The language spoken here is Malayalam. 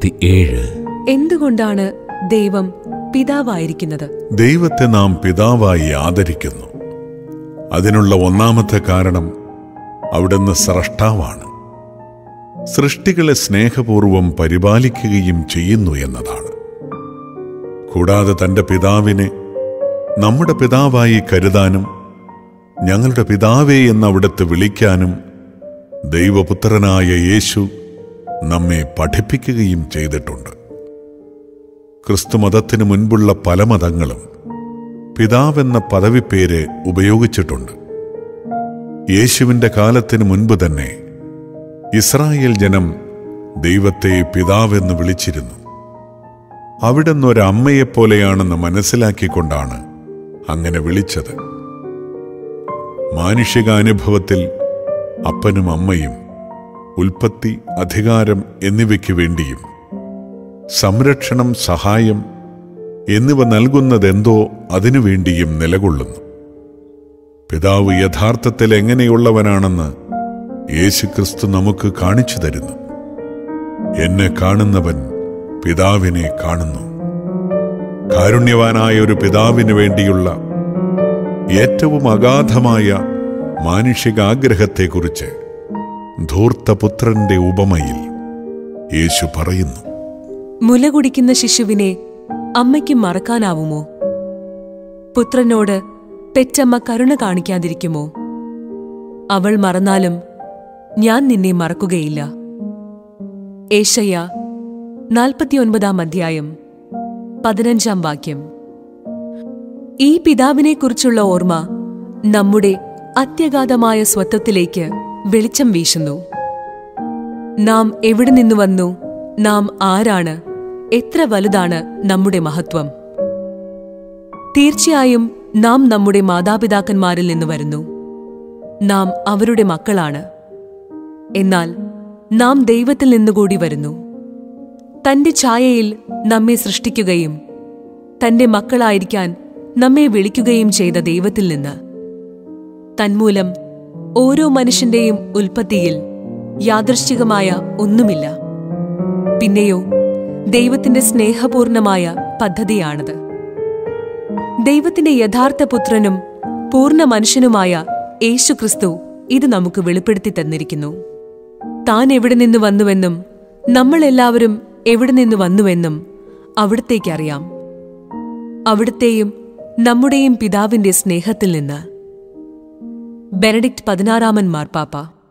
27. എന്തുകൊണ്ടാണ് ദൈവം പിതാവായിരിക്കുന്നത്? ദൈവത്തെ നാം പിതാവായി ആദരിക്കുന്നു. അതിനുള്ള ഒന്നാമത്തെ കാരണം അവിടുന്ന് സ്രഷ്ടാവാണ്. സൃഷ്ടികളെ സ്നേഹപൂർവം പരിപാലിക്കുകയും ചെയ്യുന്നു എന്നതാണ്. കൂടാതെ തൻ്റെ പിതാവിനെ നമ്മുടെ പിതാവായി കരുതാനും ഞങ്ങളുടെ പിതാവേ എന്നവിടുത്തെ വിളിക്കാനും ദൈവപുത്രനായ യേശു നമ്മെ പഠിപ്പിക്കുകയും ചെയ്തിട്ടുണ്ട്. ക്രിസ്തുമതത്തിനു മുൻപുള്ള പല മതങ്ങളും പിതാവെന്ന പദവിപ്പേര് ഉപയോഗിച്ചിട്ടുണ്ട്. യേശുവിൻ്റെ കാലത്തിനു മുൻപ് തന്നെ ഇസ്രായേൽ ജനം ദൈവത്തെ പിതാവെന്ന് വിളിച്ചിരുന്നു. അവിടുന്ന് ഒരമ്മയെപ്പോലെയാണെന്ന് മനസ്സിലാക്കിക്കൊണ്ടാണ് അങ്ങനെ വിളിച്ചത്. മാനുഷികാനുഭവത്തിൽ അപ്പനും അമ്മയും ഉൽപ്പത്തി, അധികാരം എന്നിവയ്ക്ക് വേണ്ടിയും സംരക്ഷണം, സഹായം എന്നിവ നൽകുന്നതെന്തോ അതിനുവേണ്ടിയും നിലകൊള്ളുന്നു. പിതാവ് യഥാർത്ഥത്തിൽ എങ്ങനെയുള്ളവനാണെന്ന് യേശുക്രിസ്തു നമുക്ക് കാണിച്ചു തരുന്നു. എന്നെ കാണുന്നവൻ പിതാവിനെ കാണുന്നു. കാരുണ്യവാനായ ഒരു പിതാവിന് വേണ്ടിയുള്ള ഏറ്റവും അഗാധമായ മാനുഷികാഗ്രഹത്തെക്കുറിച്ച് ധൂർത്തപുത്രന്റെ ഉപമയിൽ യേശു പറയുന്നു. മുല കുടിക്കുന്ന ശിശുവിനെ അമ്മയ്ക്ക് മറക്കാനാവുമോ? പുത്രനോട് പെറ്റമ്മ കരുണ കാണിക്കാതിരിക്കുമോ? അവൾ മറന്നാലും ഞാൻ നിന്നെ മറക്കുകയില്ല. ഏശയ്യാ 49 അധ്യായം 15 വാക്യം. ഈ പിതാവിനെക്കുറിച്ചുള്ള ഓർമ്മ നമ്മുടെ അത്യഗാധമായ സ്വത്വത്തിലേക്ക് വെളിച്ചം വീശുന്നു. നാം എവിടെ നിന്നു വന്നു? നാം ആരാണ്? എത്ര വലുതാണ് നമ്മുടെ മഹത്വം? തീർച്ചയായും നാം നമ്മുടെ മാതാപിതാക്കന്മാരിൽ നിന്ന് വരുന്നു. നാം അവരുടെ മക്കളാണ്. എന്നാൽ നാം ദൈവത്തിൽ നിന്നുകൂടി വരുന്നു. തന്റെ ഛായയിൽ നമ്മെ സൃഷ്ടിക്കുകയും തന്റെ മക്കളായിരിക്കാൻ നമ്മെ വിളിക്കുകയും ചെയ്ത ദൈവത്തിൽ നിന്ന്. തന്മൂലം ഓരോ മനുഷ്യന്റെയും ഉൽപ്പത്തിയിൽ യാദൃശ്ചികമായ ഒന്നുമില്ല. പിന്നെയോ ദൈവത്തിന്റെ സ്നേഹപൂർണമായ പദ്ധതിയാണത്. ദൈവത്തിന്റെ യഥാർത്ഥ പുത്രനും പൂർണ്ണ മനുഷ്യനുമായ യേശുക്രിസ്തു ഇത് നമുക്ക് വെളിപ്പെടുത്തി തന്നിരിക്കുന്നു. താൻ എവിടെ നിന്ന് വന്നുവെന്നും നമ്മളെല്ലാവരും എവിടെ നിന്ന് വന്നുവെന്നും അവിടത്തേക്കറിയാം. അവിടുത്തെയും നമ്മുടെയും പിതാവിന്റെ സ്നേഹത്തിൽ നിന്ന്. ബെനഡിക്ട് 16 മാർപ്പാപ്പ.